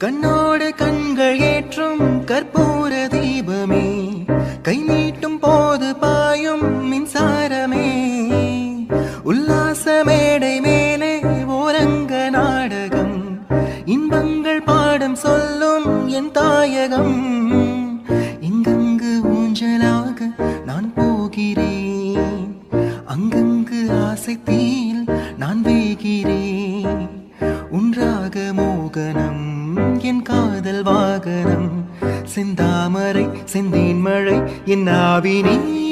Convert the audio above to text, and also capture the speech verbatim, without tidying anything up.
கண்ணோடு கண்கள் ஏற்றும் கற்பூர தீபமே கை நீட்டும் போது பாயும் மின்சாரமே உல்லாச மேடை மேலே ஓரங்க நாடகம் இன்பங்கள் பாடம் சொல்லும் என் தாயகம் இங்கங்கு ஊஞ்சலாக நான் போகிறேன் அங்கங்கு ஆசை தீயில் நான் வேகிறேன் உன்றாக மோகனம் என் காதல் வாகனம் செந்தாமரை செந்தேன் மழை என் ஆவினே